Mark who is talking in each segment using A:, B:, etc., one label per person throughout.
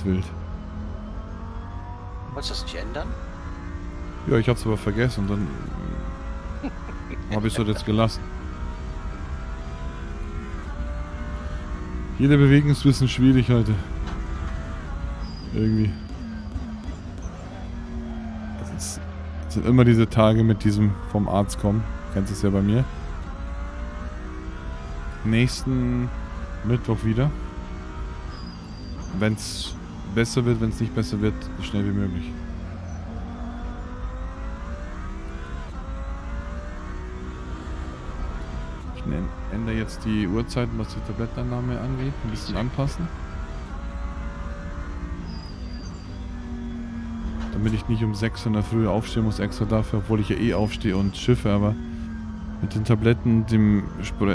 A: ganz wild.
B: Wolltest du das nicht ändern?
A: Ja, ich hab's aber vergessen. Dann habe ich es jetzt gelassen. Jeder Bewegungswissen schwierig heute. Irgendwie. Es sind immer diese Tage mit diesem vom Arzt kommen. Kennst es ja bei mir. Nächsten Mittwoch wieder. Wenn es besser wird, wenn es nicht besser wird, so schnell wie möglich. Ich ändere jetzt die Uhrzeiten, was die Tablettenannahme angeht, ein bisschen anpassen. Damit ich nicht um 6 in der Früh aufstehen muss, extra dafür, obwohl ich ja eh aufstehe und schiffe, aber mit den Tabletten, dem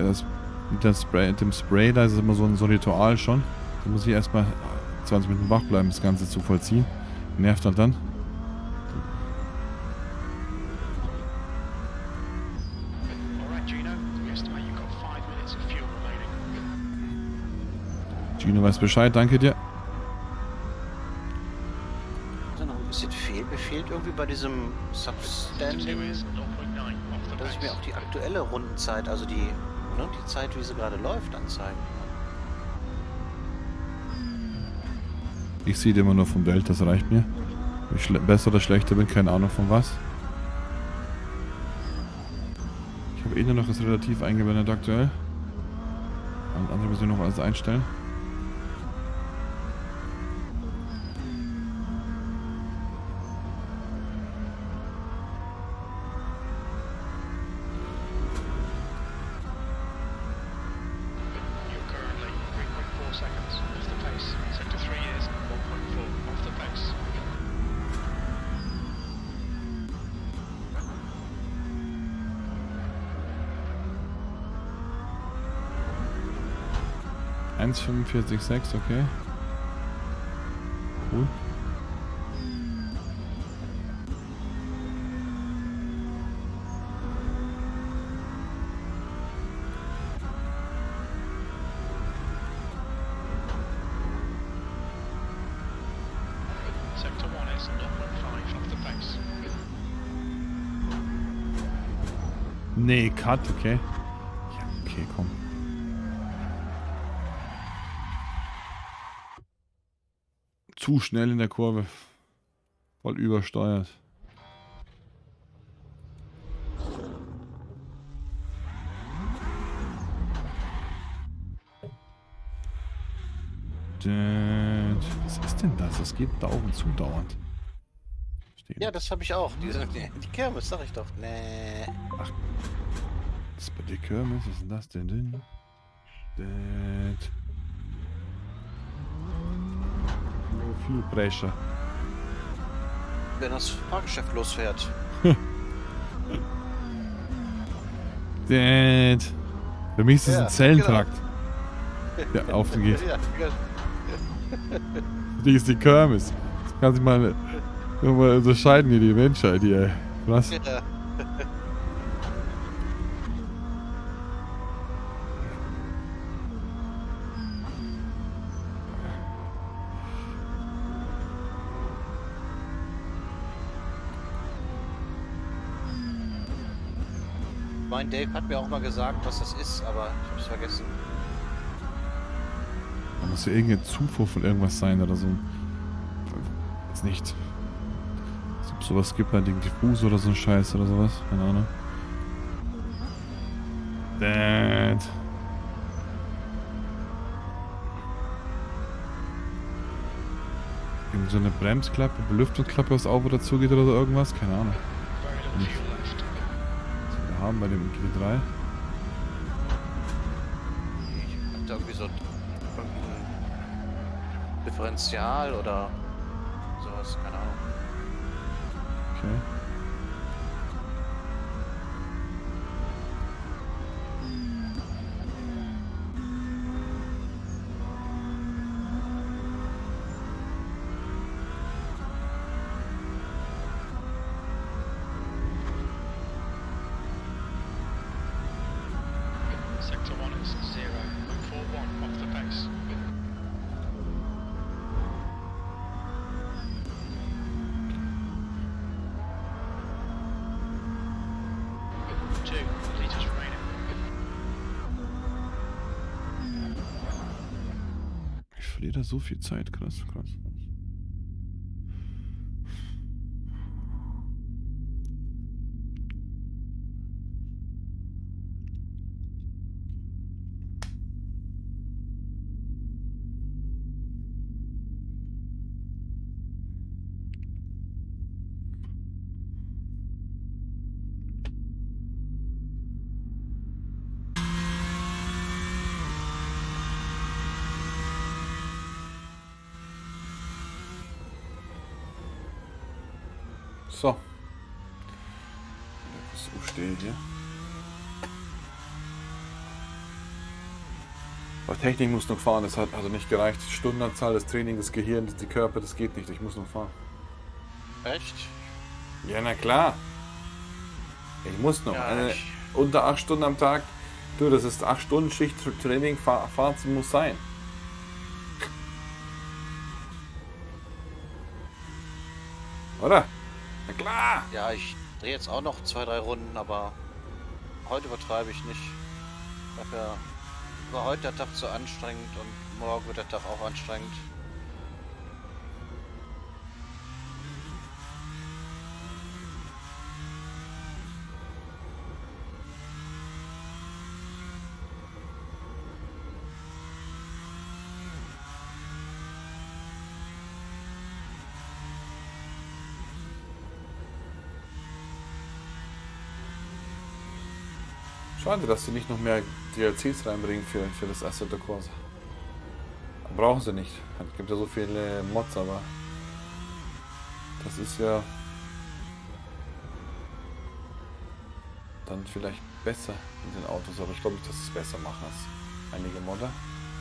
A: Spray, da ist es immer so ein Ritual schon. Da muss ich erstmal 20 Minuten wach bleiben, das Ganze zu vollziehen. Nervt halt dann. Gino weiß Bescheid, danke dir.
B: Also noch ein bisschen fehlt. Mir fehlt irgendwie bei diesem Substanding, dass ich mir auch die aktuelle Rundenzeit, also die Zeit, wie sie gerade läuft, anzeigen.
A: Ich sehe die immer nur vom Bild, das reicht mir. Ob ich besser oder schlechter bin, keine Ahnung von was. Ich habe eh nur noch das relativ eingeblendet aktuell. Und andere müssen noch alles einstellen. .1 45,6, okay. Cool.
C: Sector 1 is 0.5 off the pace.
A: Nee, Cut, okay. Ja, okay, komm. Zu schnell in der Kurve. Voll übersteuert. Was ist denn das? Das geht dauernd zu dauernd.
B: Ja, das habe ich auch. Die Kirmes, sag ich doch. Nee.
A: Ach, das ist bei der Kirmes. Was ist denn das denn? Viel Pressure.
B: Wenn das Fahrgeschäft losfährt.
A: Dad. Für mich ist das
B: Ja,
A: ein Zellentrakt. Der auf den geht.
B: Ja,
A: Für dich ist die Kirmes. Das kann sich mal unterscheiden hier, die Menschheit hier. Was?
B: ja. Mein Dave hat mir auch mal gesagt, was das ist, aber ich hab's vergessen.
A: Da muss ja irgendeine Zufuhr von irgendwas sein oder so. Weiß nicht. Ob es sowas gibt, bei dem Diffus oder so ein Scheiß oder sowas. Keine Ahnung. Dad. Irgend so eine Bremsklappe, Belüftungsklappe, was auf oder zu geht oder so irgendwas? Keine Ahnung. Nicht. Was wir haben bei dem GT3.
B: Ich hab da irgendwie so ein Differential oder sowas, keine Ahnung.
A: Okay.
C: Sector 1 is 0.41 off the pace.
A: verliere da so viel Zeit. Krass, krass. So. So stehe ich hier. Aber Technik muss noch fahren, das hat also nicht gereicht. Die Stundenanzahl, das Training, das Gehirn, die Körper, das geht nicht. Ich muss noch fahren.
B: Echt?
A: Ja, na klar. Ich muss noch.
B: Ja,
A: Unter 8 Stunden am Tag. Du, das ist 8 Stunden Schicht Training, fahren muss sein. Oder? Na klar.
B: Ja, ich drehe jetzt auch noch 2, 3 Runden, aber heute übertreibe ich nicht. Dafür war heute der Tag zu anstrengend und morgen wird der Tag auch anstrengend.
A: Schade, dass sie nicht noch mehr DLCs reinbringen für das Assetto Corsa. Brauchen sie nicht. Es gibt ja so viele Mods, aber das ist ja dann vielleicht besser in den Autos, aber ich glaube nicht, dass sie es besser machen als einige Modder.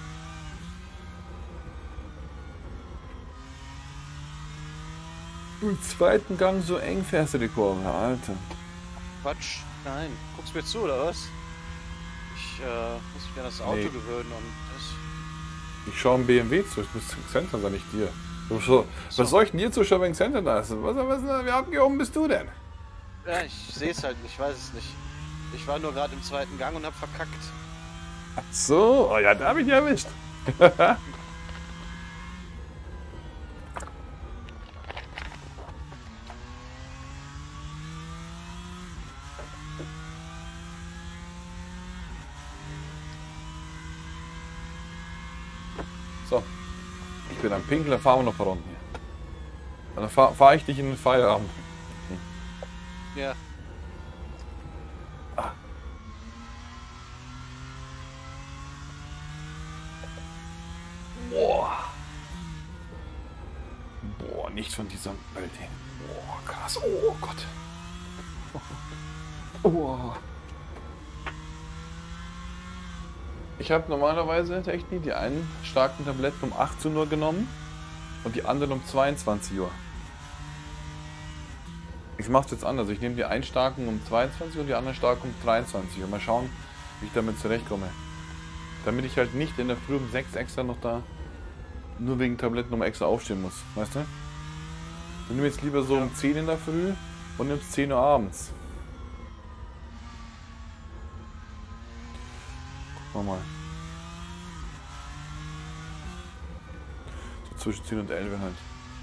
A: Im zweiten Gang so eng fährst du die Kurve, Alter.
B: Quatsch, nein. Guckst mir zu, oder was? Ich muss mich an das Auto gewöhnen und das...
A: Ich schaue im BMW zu, ich muss Xenter sein, nicht dir. Was soll ich denn dir zuschauen, wenn Xenter da ist? Wie abgehoben bist du denn?
B: Ja, ich sehe es halt nicht, ich weiß es nicht. Ich war nur gerade im zweiten Gang und hab verkackt.
A: Ach so, oh ja, da hab ich dich erwischt. So, ich bin am Pinkeln, dann fahren wir noch ein paar Runden hier. Dann fahr ich dich in den Feierabend.
B: Ja.
A: Ah. Boah. Boah, nicht von dieser Welt hin. Boah, krass. Oh Gott. Oh. Ich habe normalerweise Technik die einen starken Tabletten um 18 Uhr genommen und die anderen um 22 Uhr. Ich mache es jetzt anders. Ich nehme die einen starken um 22 Uhr und die anderen starken um 23 Uhr. Mal schauen, wie ich damit zurechtkomme. Damit ich halt nicht in der Früh um 6 extra noch da nur wegen Tabletten um extra aufstehen muss. Weißt du? Ich nehme jetzt lieber so um 10 in der Früh und um 10 Uhr abends. Gucken wir mal. So zwischen 10 und 11 halt.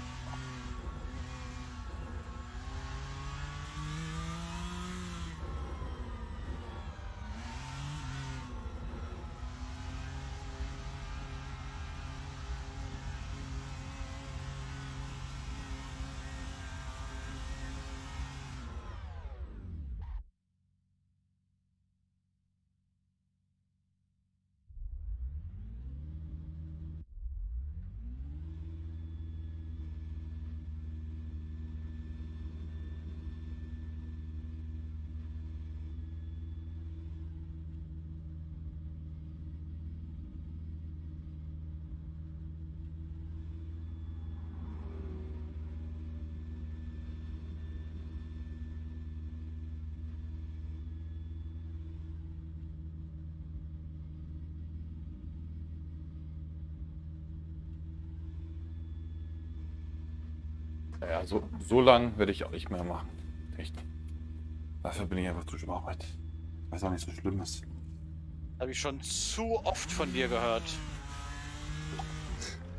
A: Ja, so lang werde ich auch nicht mehr machen. Echt. Dafür bin ich einfach zu schwach heute. Was auch nicht so schlimm ist.
B: Habe ich schon zu oft von dir gehört.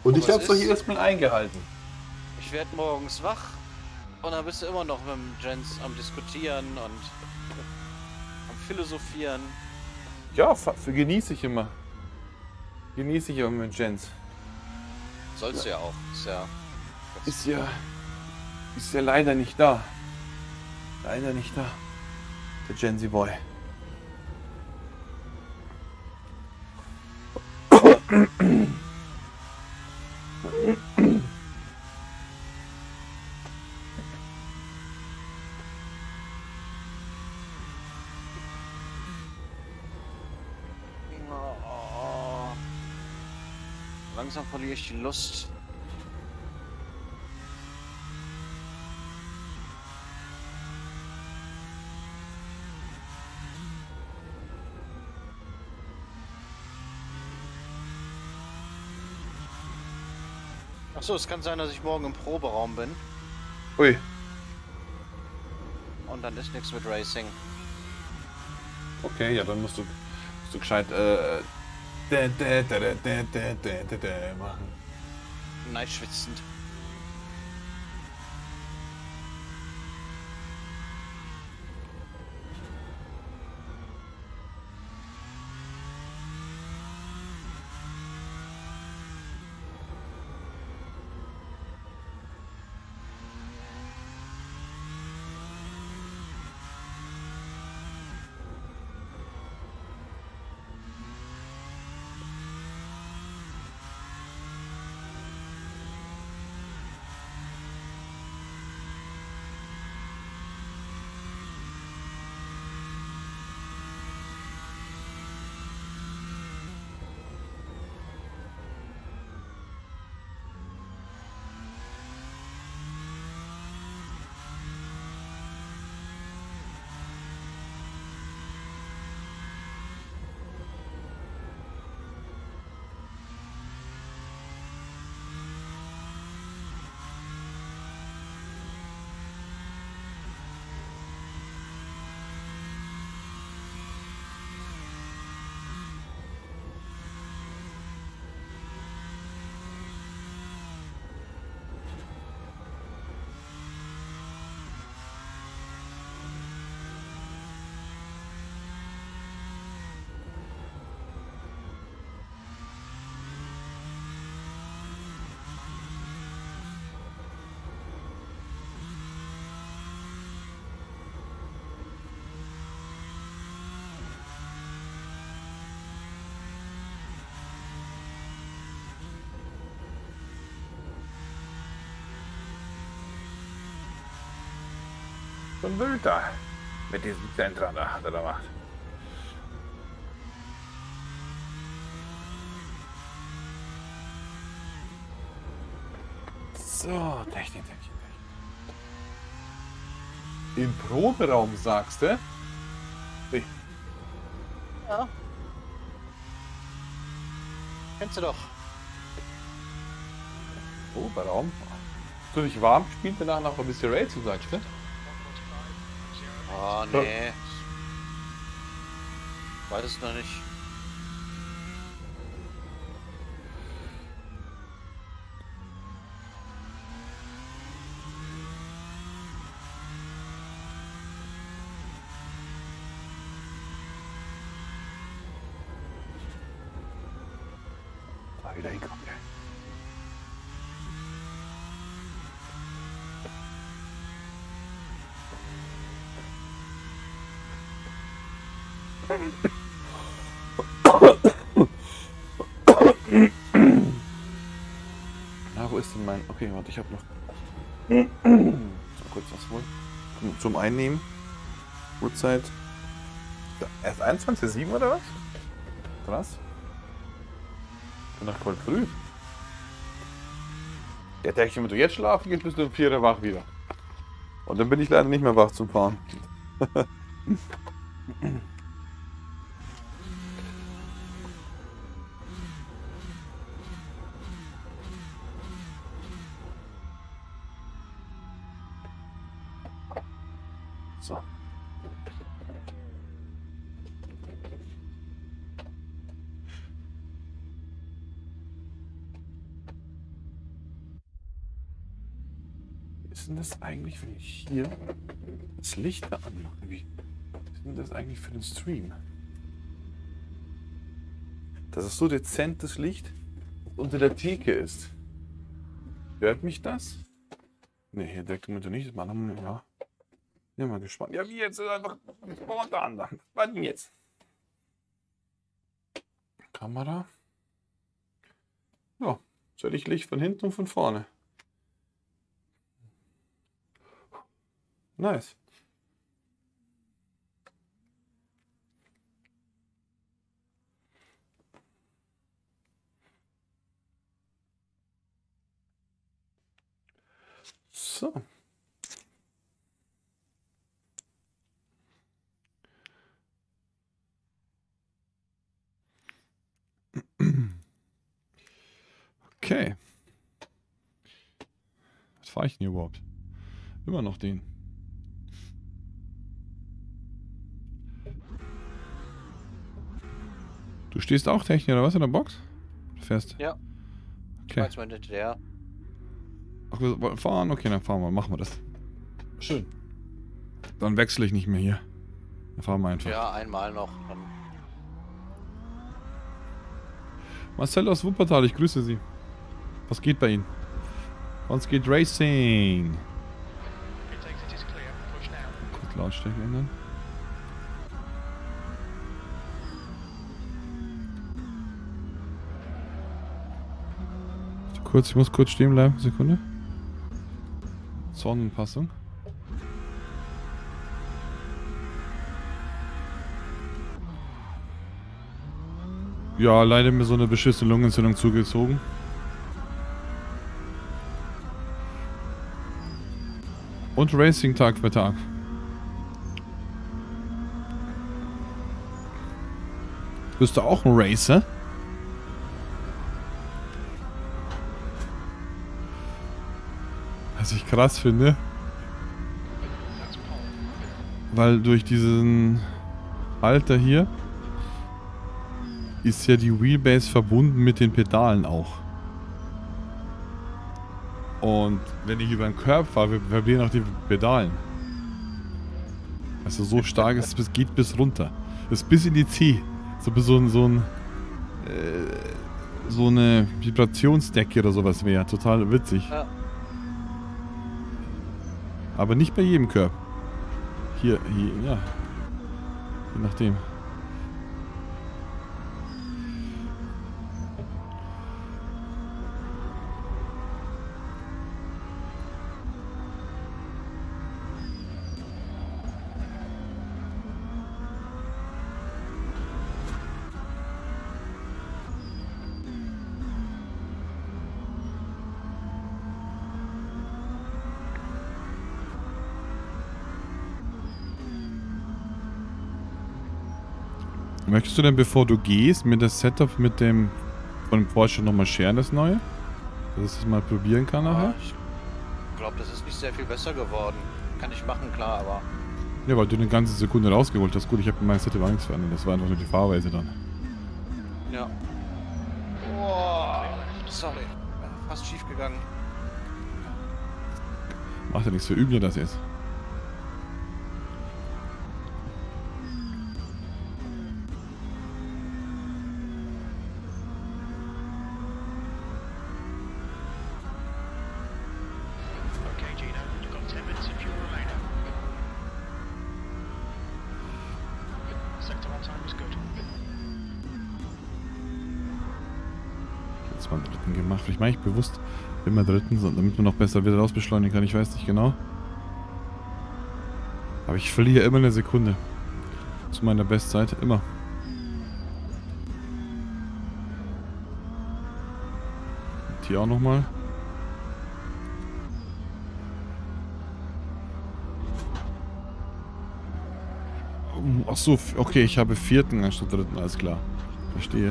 A: Und ich
B: was
A: habe es doch
B: ist?
A: jedes Mal eingehalten.
B: Ich werde morgens wach und dann bist du immer noch mit dem Jens am Diskutieren und am Philosophieren.
A: Ja, genieße ich immer. Genieße ich immer mit Jens.
B: Sollst du ja auch. Ist ja.
A: Ist ja leider nicht da. Leider nicht da. Der Genzy Boy.
B: Oh. Langsam verliere ich die Lust. Achso, es kann sein, dass ich morgen im Proberaum bin
A: Ui.
B: und dann ist nichts mit Racing.
A: Okay, ja, dann musst du gescheit machen.
B: Nein, schwitzend.
A: Schon wild da. Mit diesem Zentrum da, hat er da gemacht. So, Technik. Im Proberaum sagst du? Nee.
B: Ja. Kennst du doch.
A: Proberaum? Hast du dich warm gespielt, danach noch ein bisschen Racing, sagst du?
B: Oh, nee. Weiß es noch nicht.
A: Da wieder hinkommen. Na, wo ist denn mein... Okay, warte, ich habe noch... So, kurz was holen. Zum Einnehmen. Uhrzeit. Erst 21:07 oder was? Krass. Bin doch voll früh. Der denkt, wenn du jetzt schlafen gehst, bist du um 4 Uhr wach wieder. Und dann bin ich leider nicht mehr wach zum Fahren. So. ist denn das eigentlich, wenn ich hier das Licht da anmache? Wie ist denn das eigentlich für den Stream? Dass es so dezentes Licht unter der Theke ist. Hört mich das? Ne, hier deckt man nicht. Das machen wir, ja. Ja, mal gespannt. Ja, wie jetzt? Ist einfach spontan. Was war denn jetzt? Kamera. Ja, soll ich Licht von hinten und von vorne. Nice. So. Okay. Was fahre ich denn hier überhaupt? Immer noch den. Du stehst auch Technik oder was in der Box? Du fährst?
B: Ja.
A: Okay.
B: Als mein der.
A: Ach, wir wollen fahren? Okay, dann fahren wir. Machen wir das. Schön. Dann wechsle ich nicht mehr hier. Dann fahren wir einfach.
B: Ja, einmal noch. Dann
A: Marcel aus Wuppertal, ich grüße Sie. Was geht bei Ihnen? Uns geht Racing.
C: Pit exit is clear. Push now.
A: Kurz Lautstärke ändern. Kurz, ich muss kurz stehen bleiben. Sekunde. Sonnenpassung. Ja, leider mir so eine beschissene Lungenentzündung zugezogen. Und Racing Tag für Tag. Bist du auch ein Racer? Was ich krass finde.
C: That's pole.
A: Weil durch diesen Halter hier ist ja die Wheelbase verbunden mit den Pedalen auch. Und wenn ich über den Curb fahre, vibrieren auch die Pedalen. Also so stark ist es, geht bis runter. Das ist bis in die C. So eine Vibrationsdecke oder sowas wäre. Total witzig.
B: Ja.
A: Aber nicht bei jedem Curb. Hier, ja. Je nachdem. Möchtest du denn, bevor du gehst, mir das Setup mit dem von Porsche nochmal sharen, das neue? Dass ich das mal probieren kann nachher?
B: Ich glaube, das ist nicht sehr viel besser geworden. Kann ich machen, klar, aber.
A: Ja, weil du eine ganze Sekunde rausgeholt hast. Gut, ich habe mein Setup auch nichts verändert. Das war einfach nur die Fahrweise dann.
B: Ja. Oh, sorry. Fast schief gegangen.
A: Macht ja nichts, verüben wir das jetzt.
C: Okay, Gino. You've got 10 minutes of fuel remaining. Sector 1 time is good.
A: Jetzt mal einen dritten gemacht. Vielleicht mache ich bewusst immer dritten, damit man noch besser wieder rausbeschleunigen kann. Ich weiß nicht genau. Aber ich verliere immer eine Sekunde. Zu meiner Bestzeit. Immer. Und hier auch nochmal. Ach so, okay, ich habe vierten anstatt dritten, alles klar. Verstehe.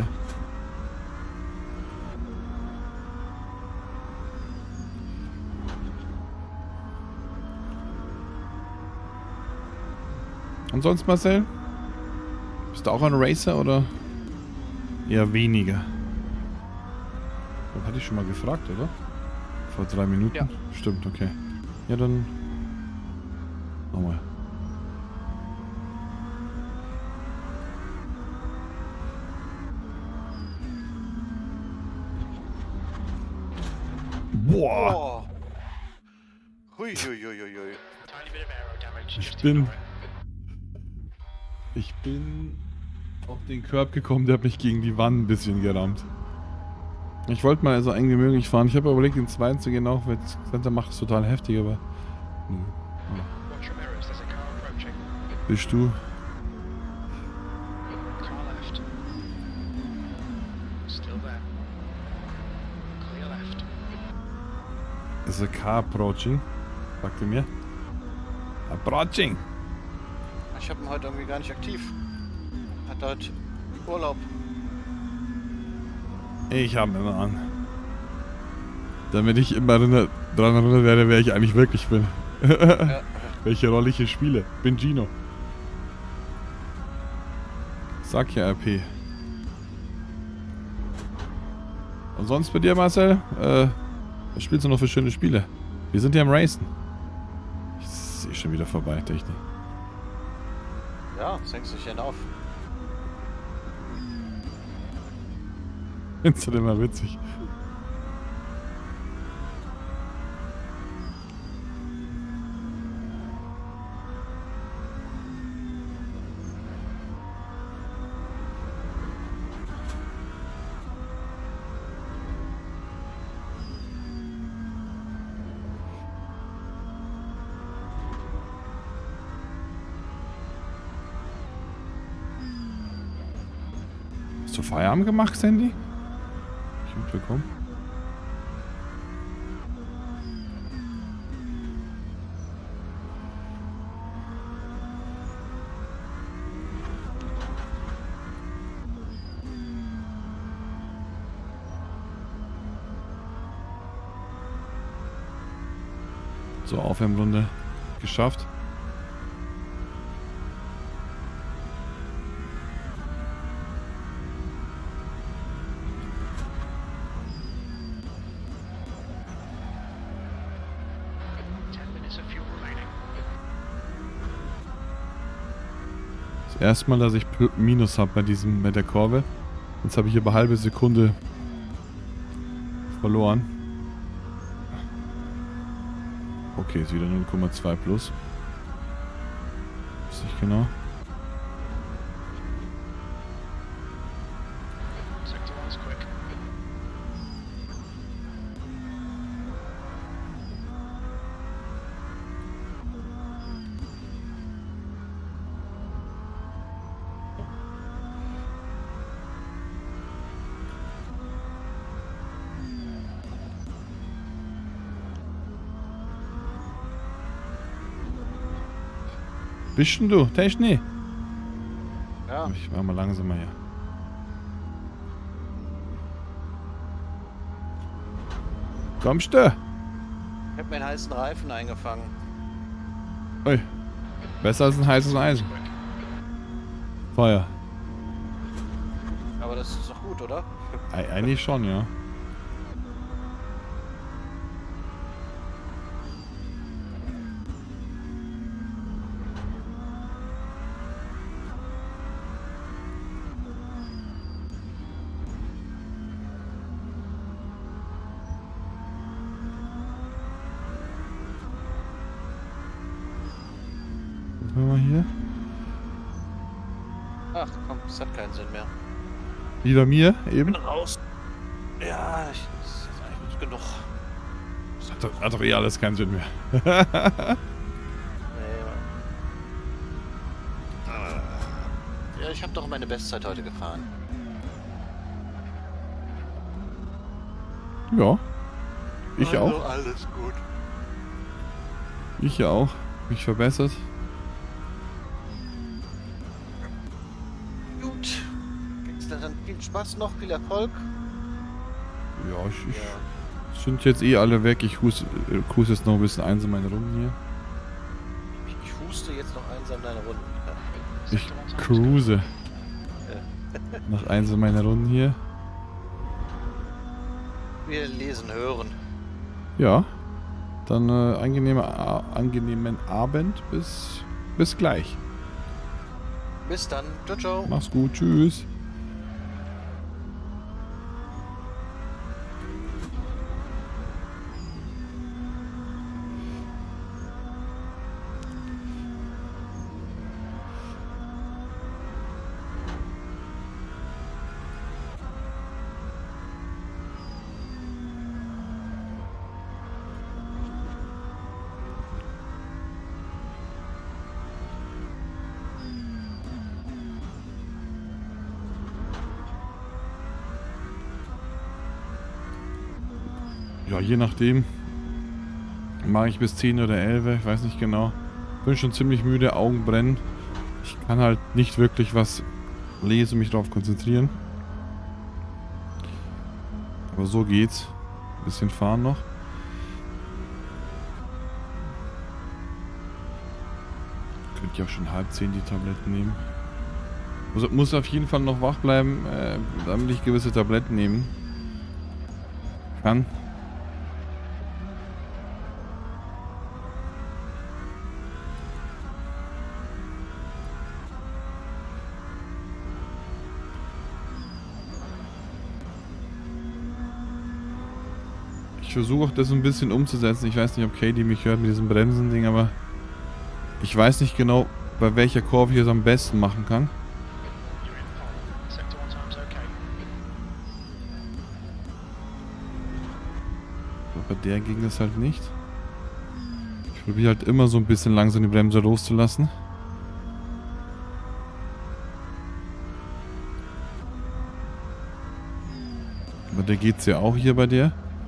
A: Und sonst, Marcel? Bist du auch ein Racer oder eher weniger? Das hatte ich schon mal gefragt, oder? Vor 3 Minuten?
B: Ja.
A: Stimmt, okay. Ja, dann... Nochmal. Boah!
B: Oh. Hui, hui, hui, hui, hui.
C: Tiny bit of aero damage.
A: Ich
C: Just
A: bin-
C: ignore it.
A: Ich bin auf den Curb gekommen, der hat mich gegen die Wand ein bisschen gerammt. Ich wollte mal so eng wie möglich fahren. Ich habe überlegt, den zweiten zu gehen, auch weil Center macht es total heftig, aber...
C: Watch your mirrors. There's a car approaching.
A: Bist du?
C: Car left. Still there. Clear left.
A: Is a car approaching? Sagt er mir. Approaching!
B: Ich habe ihn heute irgendwie gar nicht aktiv. Hat heute Urlaub.
A: Ich habe immer an. Damit ich immer dran erinnert werde, wer ich eigentlich wirklich bin.
B: Ja.
A: Welche Rolle ich hier spiele. Bin Gino. Sag ja RP. Und sonst bei dir, Marcel? Was spielst du noch für schöne Spiele? Wir sind ja am Racen. Ich sehe schon wieder vorbei, Technik.
B: Ja, das hängst du dich denn auf.
A: Findest du das immer witzig? Hast du Feierabend gemacht, Sandy? Ich mitbekommen. So, Aufwärmrunde geschafft. Das erste Mal, dass ich Minus habe bei der Kurve. Jetzt habe ich über halbe Sekunde verloren. Okay, ist wieder 0,2 plus. Ist nicht genau.
C: Sector 1's quick.
A: Bist denn du? Technik?
B: Ja.
A: Ich war mal langsamer hier. Kommst du?
B: Ich habe mir einen heißen Reifen eingefangen.
A: Ui. Besser als ein heißes Eisen. Feuer.
B: Aber das ist doch gut, oder?
A: Eigentlich schon, ja. Gucken wir mal hier.
B: Ach komm, das hat keinen Sinn mehr.
A: Wie bei mir eben.
B: Raus. Ja, das ist eigentlich nicht genug.
A: Das hat doch eh alles keinen Sinn mehr.
B: Nee, ja, ich habe doch meine Bestzeit heute gefahren.
A: Ja. Ich
B: Also
A: auch.
B: alles gut.
A: Ich ja auch. Mich verbessert.
B: Gut. Gibt's da dann viel Spaß noch, viel Erfolg?
A: Ja, ich sind jetzt eh alle weg. Ich cruise jetzt noch ein bisschen einsam meine Runden hier.
B: Ich huste jetzt noch einsam deine Runden. Ja.
A: Ich cruise noch einsam meine Runden hier.
B: Wir lesen, hören.
A: Ja. Dann angenehmen Abend. Bis gleich.
B: Bis dann. Ciao, ciao.
A: Mach's gut. Tschüss. Ja, je nachdem. Mache ich bis 10 oder 11, ich weiß nicht genau. Bin schon ziemlich müde, Augen brennen. Ich kann halt nicht wirklich was lesen, mich darauf konzentrieren. Aber so geht's. Ein bisschen fahren noch. Könnte ich auch schon 9:30 die Tabletten nehmen. Muss auf jeden Fall noch wach bleiben, damit ich gewisse Tabletten nehmen kann. Ich versuche auch das ein bisschen umzusetzen. Ich weiß nicht, ob Katie mich hört mit diesem Bremsen-Ding, aber ich weiß nicht genau, bei welcher Kurve ich es am besten machen kann.
C: You're in pole. Sector 1 time's okay.
A: Aber bei der ging das halt nicht. Ich probiere halt immer so ein bisschen langsam die Bremse loszulassen. Aber der geht's ja auch hier bei der.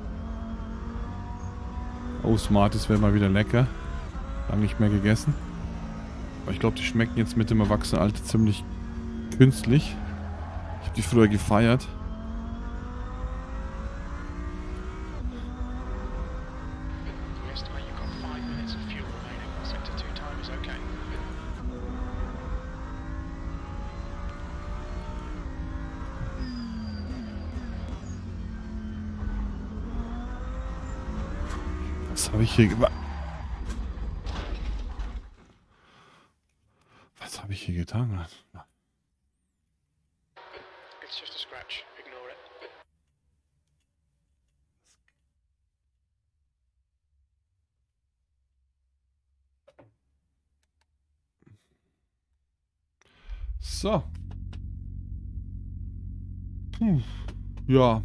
A: Oh, Smarties wäre mal wieder lecker. Lange nicht mehr gegessen. Aber ich glaube, die schmecken jetzt mit dem Erwachsenenalter ziemlich künstlich. Ich habe die früher gefeiert.
C: We estimate you've got 5 minutes of fuel remaining. Sector 2 time is okay.
A: Was habe ich hier gemacht? Was habe ich hier getan?
C: It's just a scratch. Ignore it.
A: So. Ja.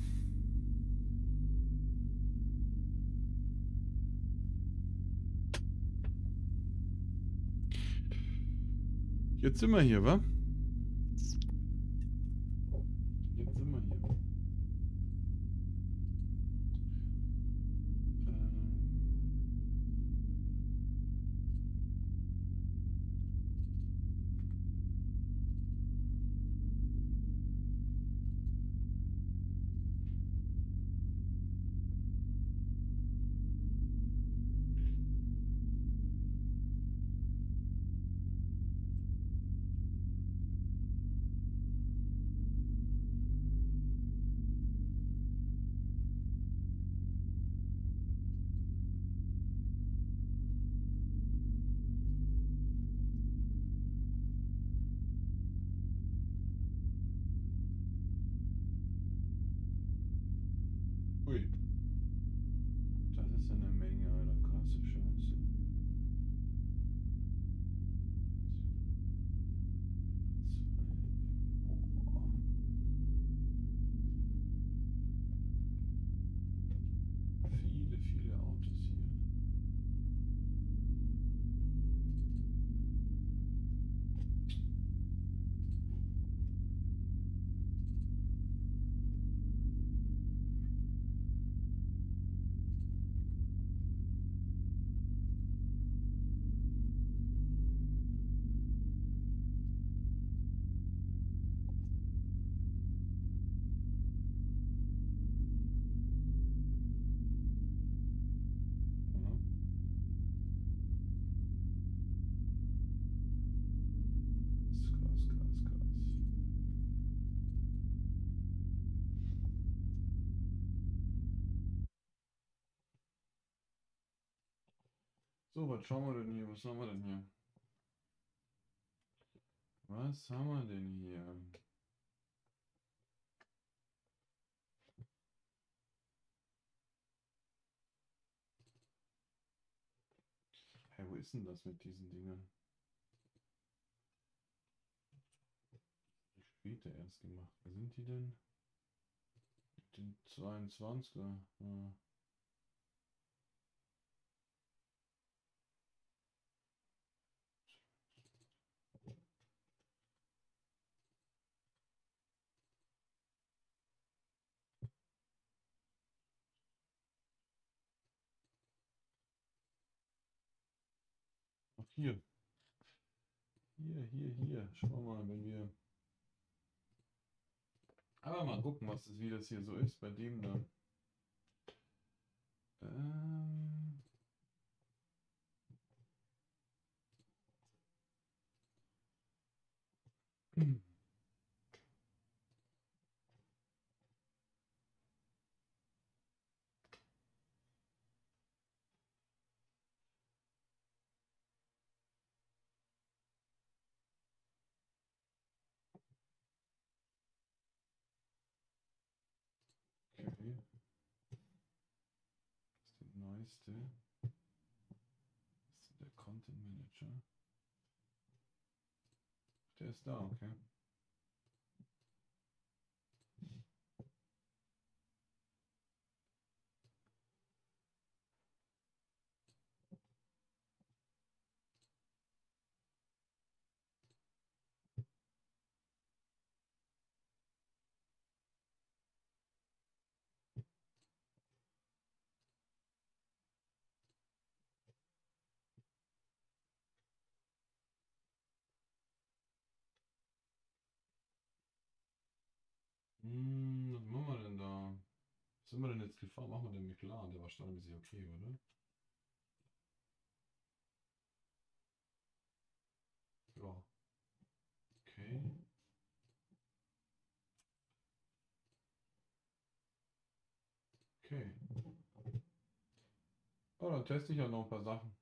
A: Jetzt sind wir hier, wa? Jetzt sind wir hier. Ui. Das ist eine Menge, Alter. Krasse Scheiße. Boah. Viele Autos hier. So, was schauen wir denn hier? Was haben wir denn hier? Was haben wir denn hier? Hey, wo ist denn das mit diesen Dingen? Später erst gemacht. Wo sind die denn? Mit den 22er. Ja. Ach, hier. Hier. Schauen wir mal, wenn wir. Aber mal gucken, wie das hier so ist bei dem da. Ähm. Okay. Das ist der neueste. Das ist der Content Manager. Der ist da, okay. Was machen wir denn da? Was sind wir denn jetzt gefahren? Machen wir den McLaren? Der war standardmäßig okay, oder? Ja. Okay. Okay. Oh, dann teste ich ja noch ein paar Sachen.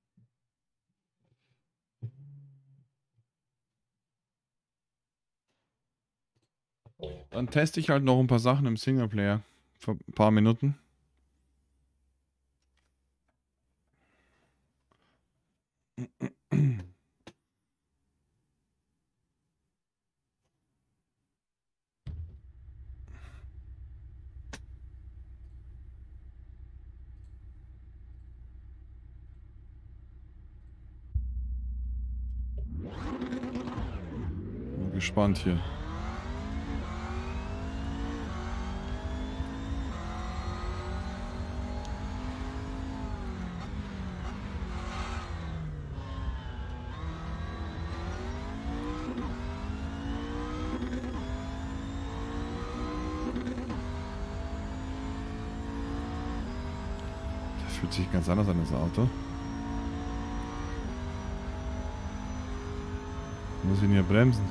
A: Dann teste ich halt noch ein paar Sachen im Singleplayer. Für ein paar Minuten. Bin gespannt hier. Das fühlt sich ganz anders an, das Auto. Muss ihn hier bremsen.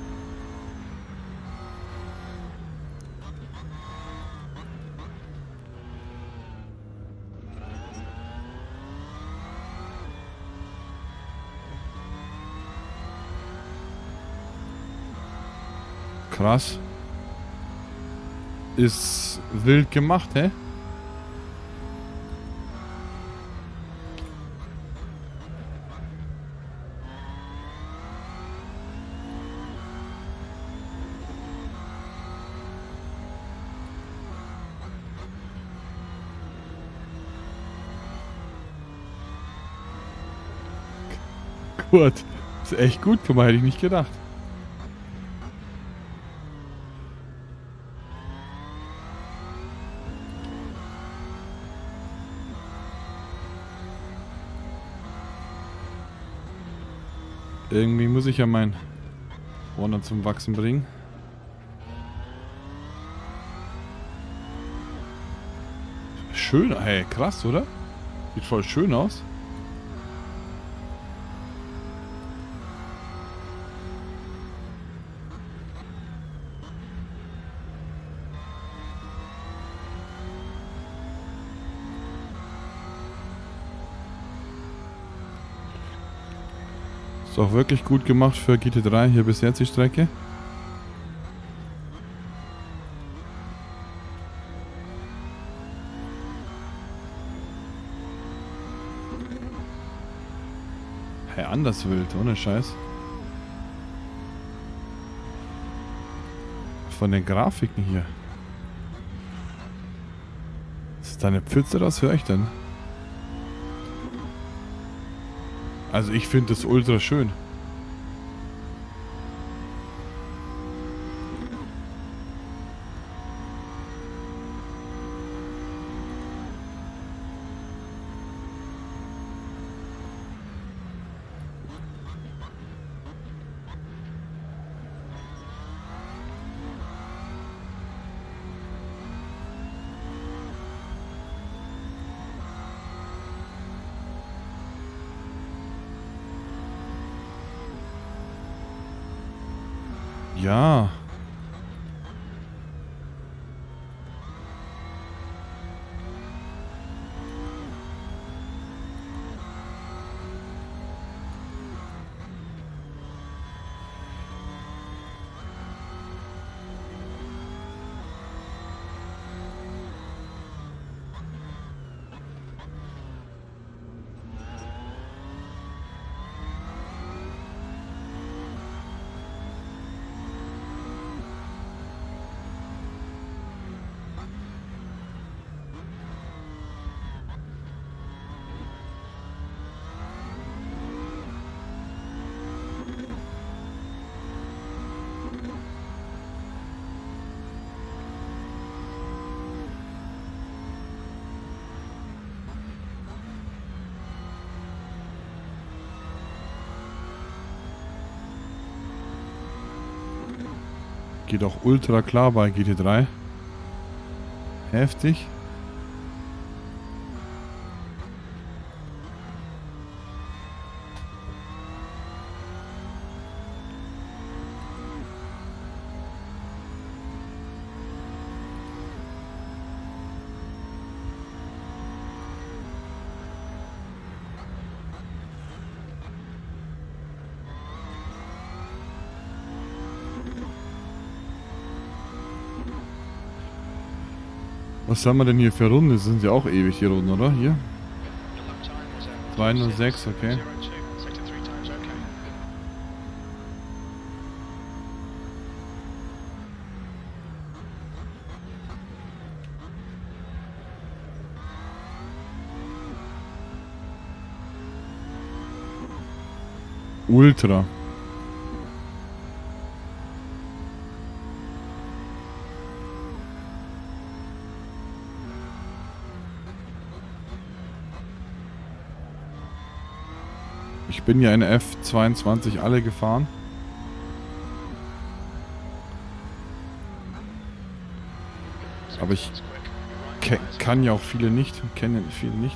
A: Krass. Ist wild gemacht, hä? Gut. Ist echt gut, guck mal, hätte ich nicht gedacht. Irgendwie muss ich ja mein Warner zum Wachsen bringen. Schön, hey, krass, oder? Sieht voll schön aus. Ist auch wirklich gut gemacht für GT3 hier bis jetzt die Strecke. Hey, anders wild, ohne Scheiß. Von den Grafiken hier. Ist da eine Pfütze, das höre ich denn? Also ich finde das ultra schön. Ja. Geht auch ultra klar bei GT3. Heftig. Was haben wir denn hier für Runden? Das sind ja auch ewig die Runden, oder? Hier? 306, okay. Ultra. Ich bin ja eine F22 alle gefahren. Aber ich kann ja auch viele nicht, kenne viele nicht.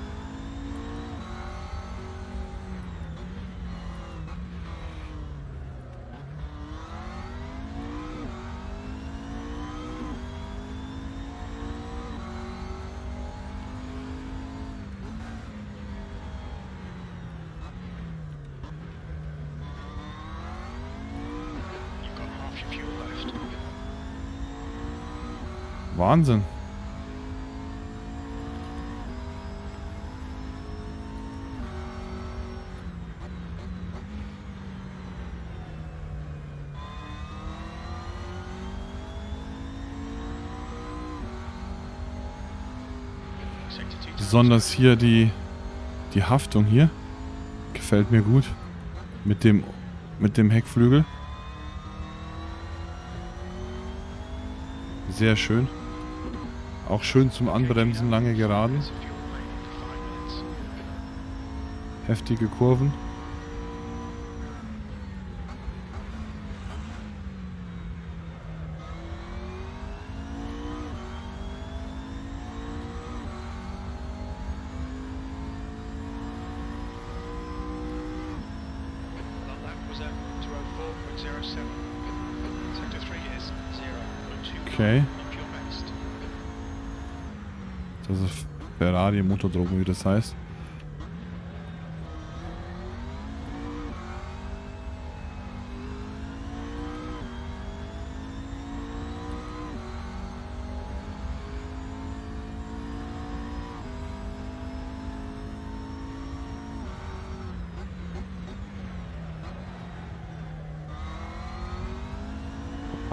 A: Wahnsinn. Besonders hier die Haftung hier gefällt mir gut mit dem Heckflügel. Sehr schön. Auch schön zum Anbremsen, lange Geraden. Heftige Kurven. Okay. Das ist Ferrari Motordrogen, wie das heißt.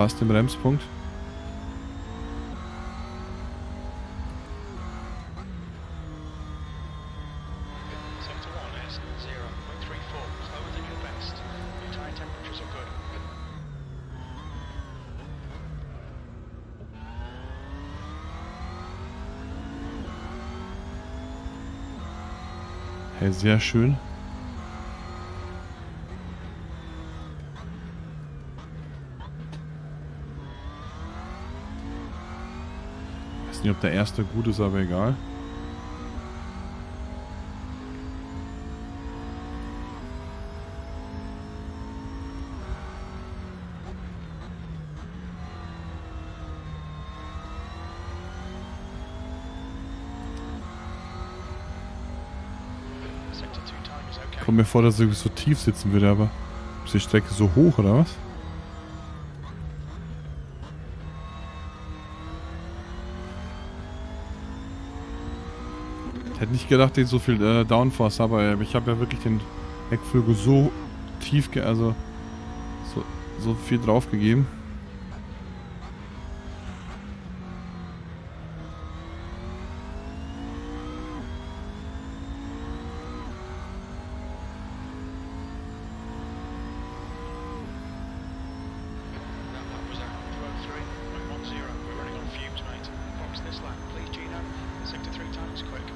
A: Fast im Bremspunkt.
C: Sector 1 is 0.34, slower than your best. Your tyre temperatures are good.
A: Hey, sehr schön. Ich weiß nicht, ob der erste gut ist, aber egal.
C: Sector 2 time is okay.
A: Kommt mir vor, dass ich so tief sitzen würde, aber ist die Strecke so hoch, oder was? Ich hätte nicht gedacht, dass ich so viel Downforce habe, aber ich habe ja wirklich den Heckflügel so tief, also so viel drauf gegeben.
C: That lap was at 203.10. We're running on fumes, mate. Box this lap, please, Gino. Sector 3 time is quick.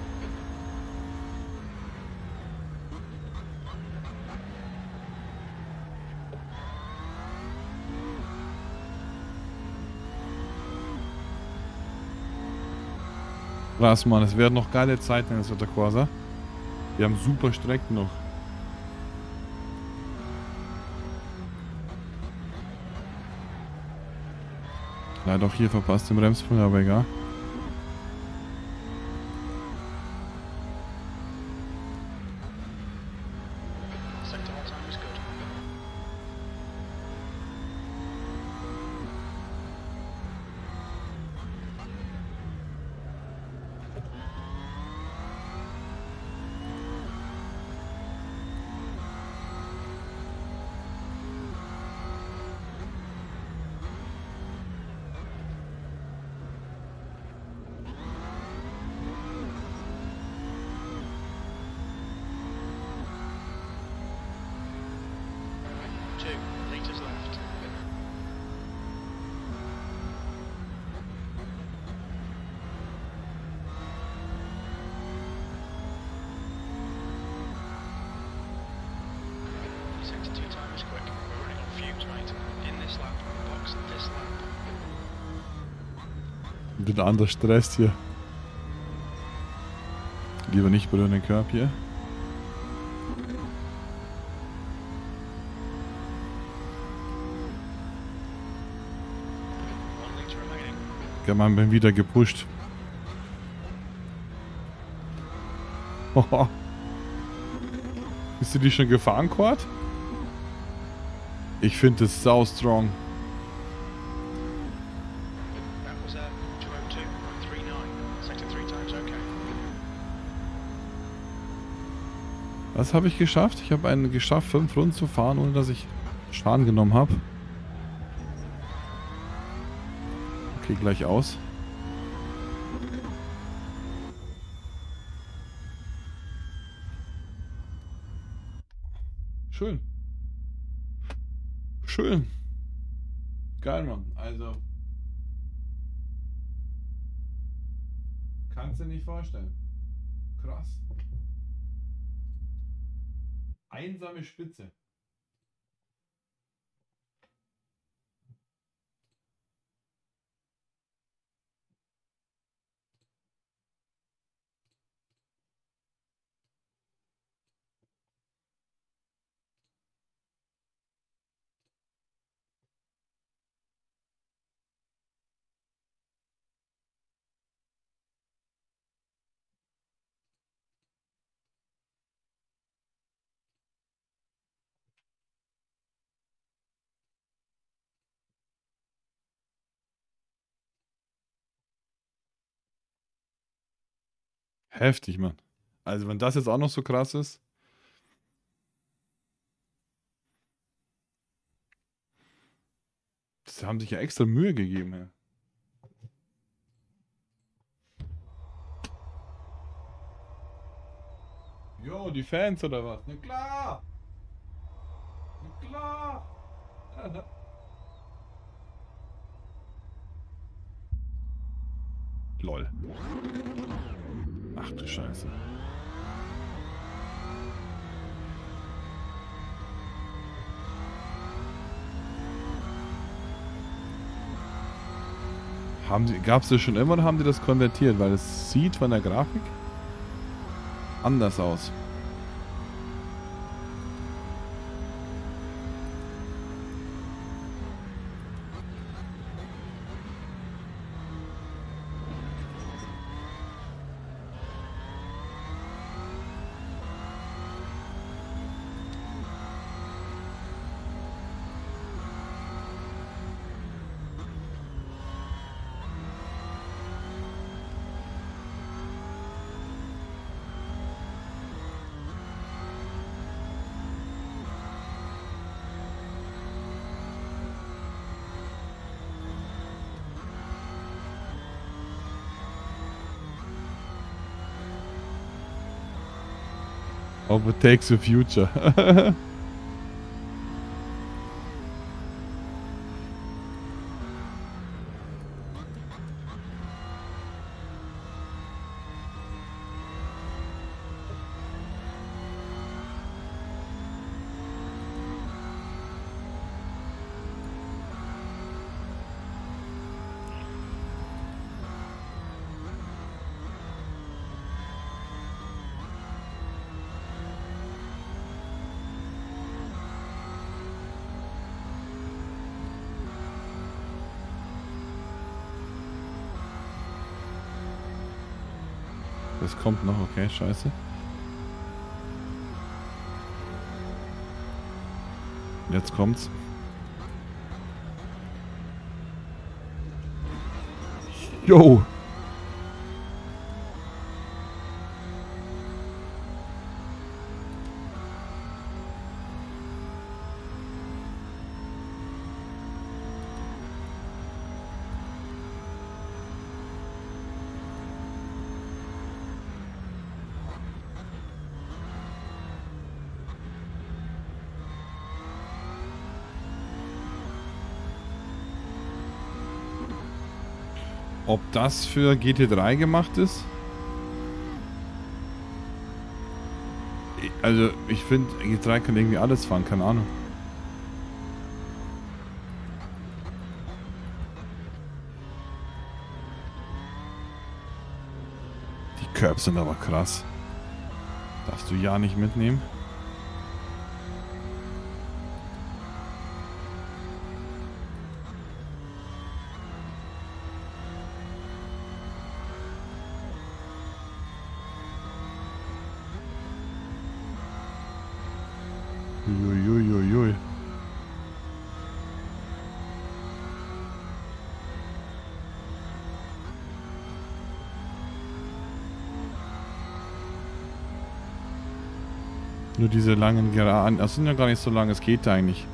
A: Krass, Mann, es werden noch geile Zeiten in der Corsa. Wir haben super Strecken noch. Leider auch hier verpasst im Bremspunkt, aber egal.
C: Sector 1 time is good. Two litres left. Sector 2 time is quick. We're running on fumes, mate. In this lap, box this lap.
A: Wieder anderer Stress hier. Lieber nicht berühren den Körper hier.
C: One litre remaining.
A: Ja, man, bin wieder gepusht. Bist du die schon gefahren, Quad? Ich finde es sau strong.
C: That was at 202.39. Sector 3 time's okay.
A: Was habe ich geschafft? Ich habe einen geschafft, 5 Runden zu fahren, ohne dass ich Schaden genommen habe. Okay, gleich aus. Schön. Schön. Geil, Mann. Also. Kannst du nicht vorstellen. Krass. Einsame Spitze. Heftig, Mann. Also wenn das jetzt auch noch so krass ist. Sie haben sich ja extra Mühe gegeben, ja. Jo, die Fans oder was? Na klar! Na klar! Lol. Ach du Scheiße. Gab es das schon immer oder haben die das konvertiert? Weil es sieht von der Grafik anders aus. Overtakes the future. Das kommt noch, okay, scheiße. Jetzt kommt's. Jo! Ob das für GT3 gemacht ist? Also, ich finde, GT3 kann irgendwie alles fahren, keine Ahnung. Die Curbs sind aber krass. Darfst du ja nicht mitnehmen. Uiuiuiui. Nur diese langen Geraden, das sind ja gar nicht so lang, es geht eigentlich.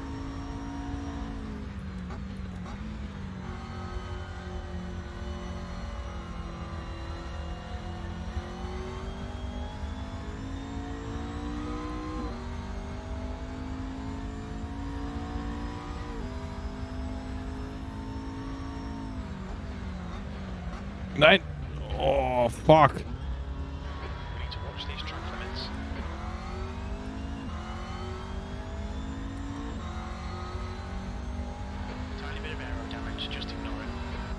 A: Nein! Oh, fuck!
C: We need to watch these track limits. Tiny bit of aero damage, just ignore it.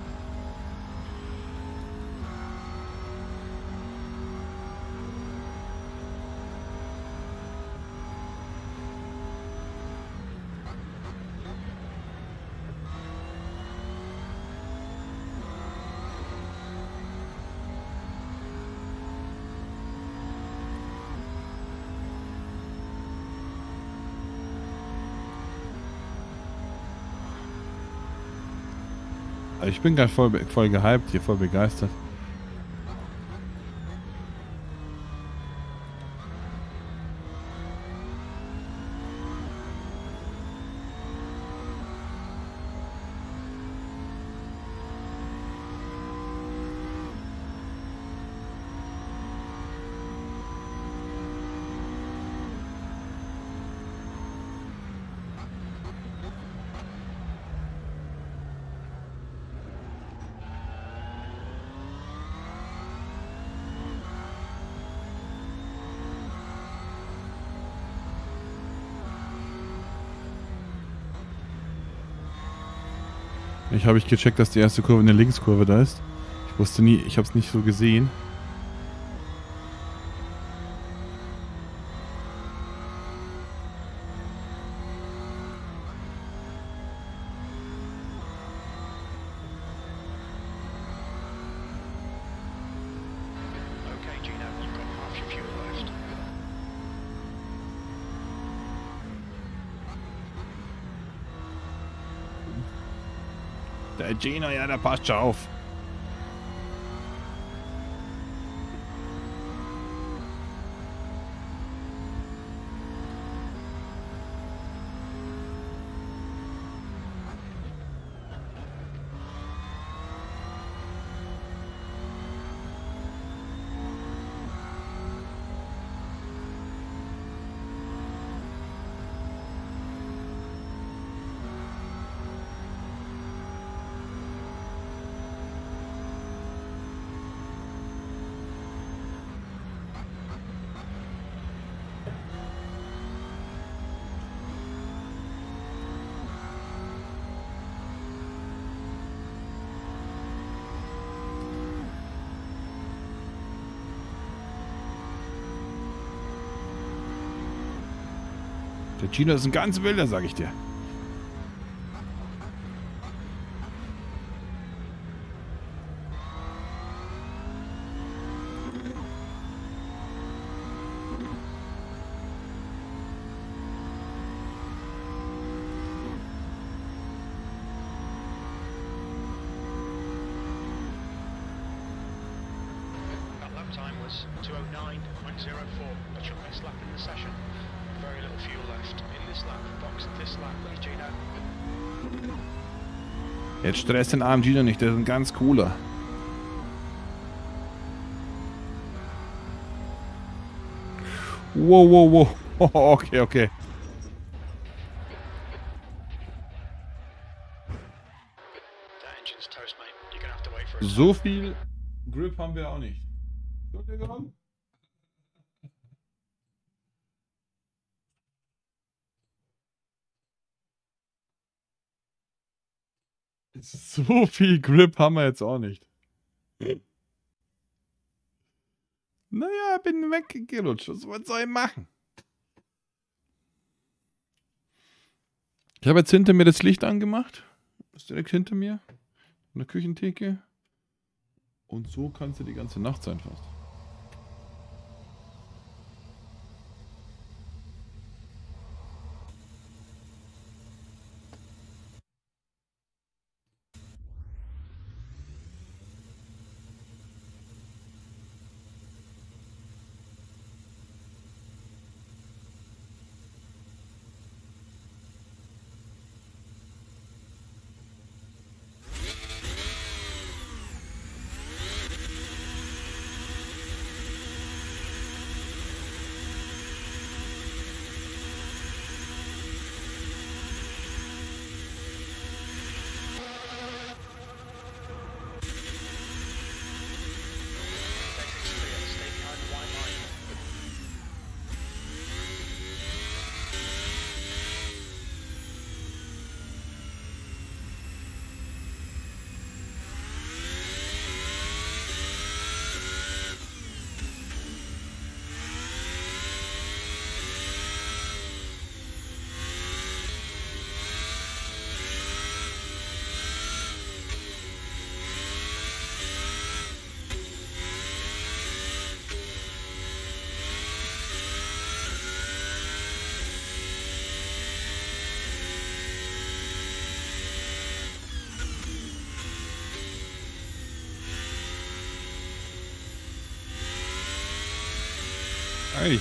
A: Ich bin gerade voll gehypt hier, voll begeistert. Habe ich gecheckt, dass die erste Kurve eine Linkskurve da ist. Ich wusste nie, ich habe es nicht so gesehen.
C: Okay, Gino, you've got half your fuel left.
A: Der Gino, ja, der passt schon auf. Der Gino ist ein ganz wilder, sag ich dir.
C: That lap time was 2:09.04. That's your best lap in the session. Very little fuel left. In this lap, box this lap, please, Gino.
A: Jetzt stresst den armen Gino nicht, der ist ein ganz cooler. Wow, wow, wow. Okay, okay.
C: That engine's toast, mate. You're gonna have to wait for it.
A: So viel Grip haben wir auch nicht. Entschuldigung. So viel Grip haben wir jetzt auch nicht. Naja, bin weggerutscht. Was soll ich machen? Ich habe jetzt hinter mir das Licht angemacht. Ist direkt hinter mir. In der Küchentheke. Und so kannst du die ganze Nacht sein fast.
C: Stay behind the white line.
A: Hey.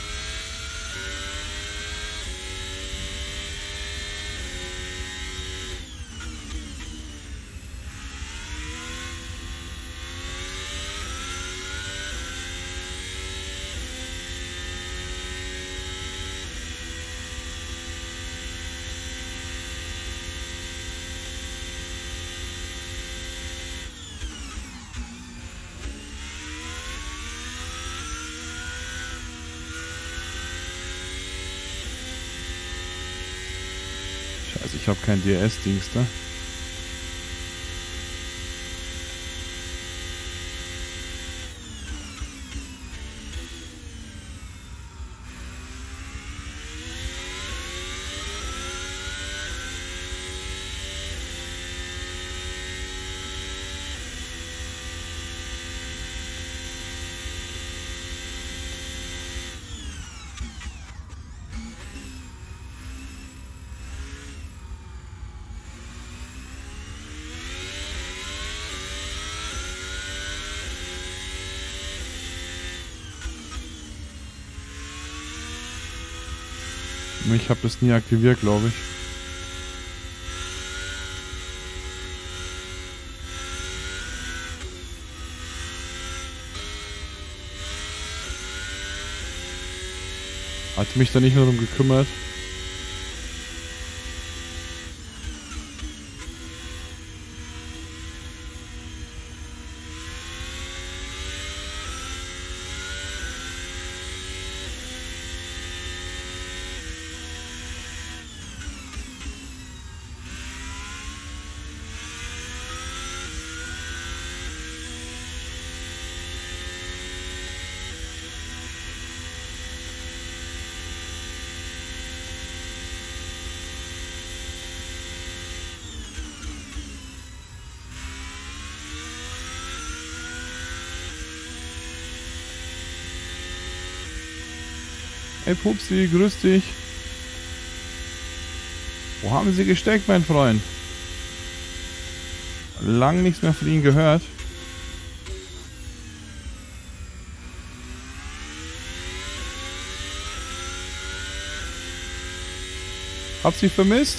A: Scheiße, ich habe kein DRS-Dings da. Ich habe das nie aktiviert, glaube ich. Hat mich da nicht nur darum gekümmert. Hey Pupsi, grüß dich. Wo haben Sie gesteckt, mein Freund? Lang nichts mehr von Ihnen gehört. Hab Sie vermisst?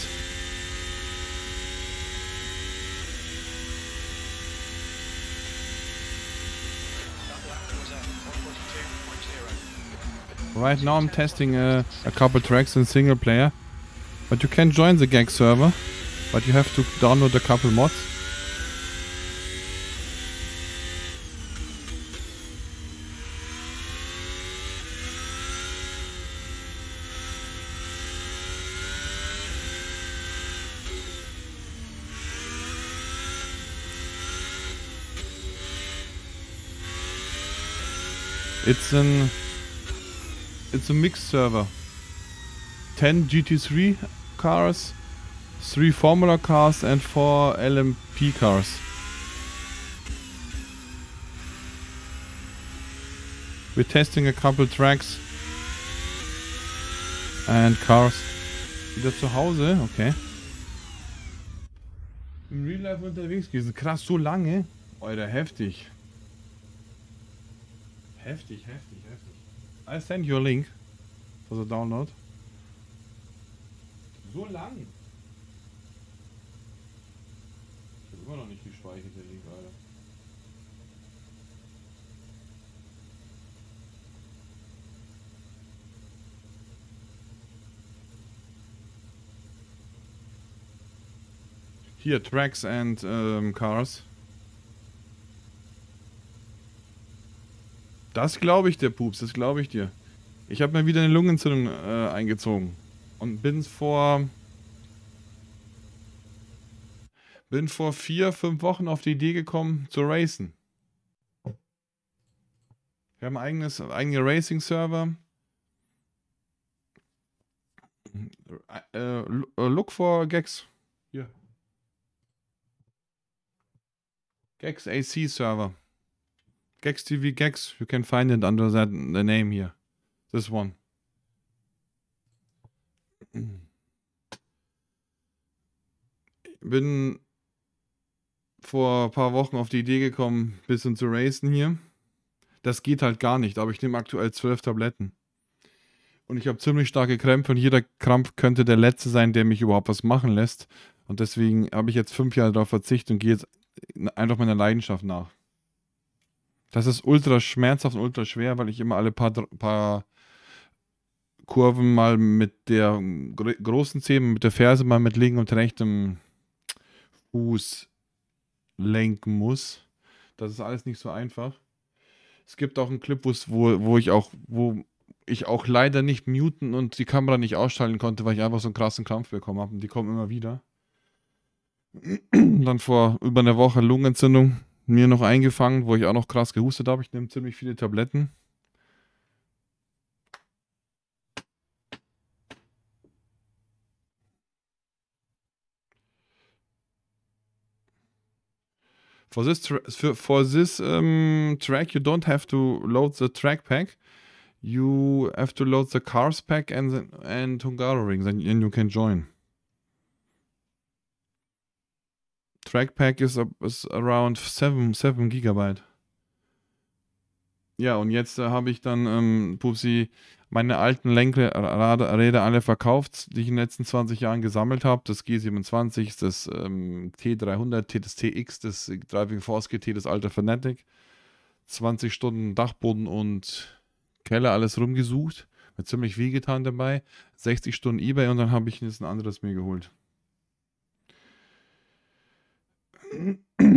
A: Right now I'm testing a couple tracks in single player, but you can join the GAG server, but you have to download a couple mods. It's a mixed server. 10 GT3 cars, 3 Formula cars and 4 LMP cars. We're testing a couple tracks and cars. Wieder zu Hause, okay. Im Real Life unterwegs gewesen. Krass, so lange? Alter, heftig. Heftig. I send you a link for the download. So lang? Ich hab immer noch nicht gespeichert, der Link, Alter. Hier, Tracks and Cars. Das glaube ich dir, Pups, das glaube ich dir. Ich habe mir wieder eine Lungenentzündung eingezogen. Und bin vor 4-5 Wochen auf die Idee gekommen, zu racen. Wir haben einen eigenen Racing-Server. Look for Gags. Hier. Gags AC Server. Gags TV Gags. You can find it under the name here. This one. Bin vor ein paar Wochen auf die Idee gekommen, ein bisschen zu racen hier. Das geht halt gar nicht, aber ich nehme aktuell 12 Tabletten. Und ich habe ziemlich starke Krämpfe und jeder Krampf könnte der letzte sein, der mich überhaupt was machen lässt. Und deswegen habe ich jetzt 5 Jahre darauf verzichtet und gehe jetzt einfach meiner Leidenschaft nach. Das ist ultra schmerzhaft und ultra schwer, weil ich immer alle paar Kurven mal mit der großen Zehe, mit der Ferse mal mit linkem und rechtem Fuß lenken muss. Das ist alles nicht so einfach. Es gibt auch einen Clip, wo ich auch leider nicht muten und die Kamera nicht ausschalten konnte, weil ich einfach so einen krassen Krampf bekommen habe. Und die kommen immer wieder. Dann vor über einer Woche Lungenentzündung mir noch eingefangen, wo ich auch noch krass gehustet habe. Ich nehme ziemlich viele Tabletten. For this track, you don't have to load the track pack. You have to load the cars pack and Hungaroring, then you can join. Track pack is around 7 gigabyte. Ja, und jetzt habe ich dann, Pupsi, meine alten Lenkräder alle verkauft, die ich in den letzten 20 Jahren gesammelt habe. Das G27, das T300, das TX, das Driving Force GT, das alte Fanatic. 20 Stunden Dachboden und Keller alles rumgesucht. Mir ziemlich viel getan dabei. 60 Stunden eBay und dann habe ich jetzt ein anderes mir geholt.